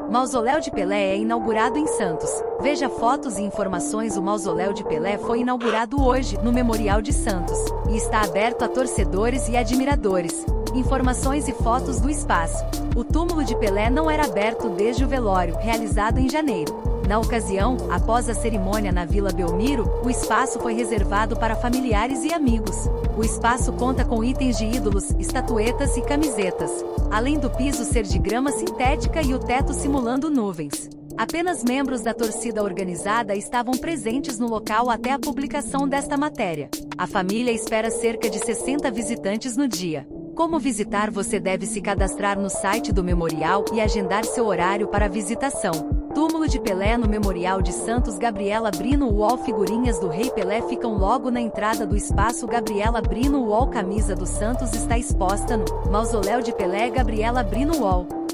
Mausoléu de Pelé é inaugurado em Santos. Veja fotos e informações. O Mausoléu de Pelé foi inaugurado hoje, no Memorial de Santos, e está aberto a torcedores e admiradores. Informações e fotos do espaço. O túmulo de Pelé não era aberto desde o velório, realizado em janeiro. Na ocasião, após a cerimônia na Vila Belmiro, o espaço foi reservado para familiares e amigos. O espaço conta com itens de ídolos, estatuetas e camisetas, além do piso ser de grama sintética e o teto simulando nuvens. Apenas membros da torcida organizada estavam presentes no local até a publicação desta matéria. A família espera cerca de 60 visitantes no dia. Como visitar? Você deve se cadastrar no site do memorial e agendar seu horário para a visitação. Túmulo de Pelé no Memorial de Santos. Gabriela Brino Wall. Figurinhas do Rei Pelé ficam logo na entrada do espaço. Gabriela Brino Wall. Camisa do Santos está exposta no Mausoléu de Pelé. Gabriela Brino Wall.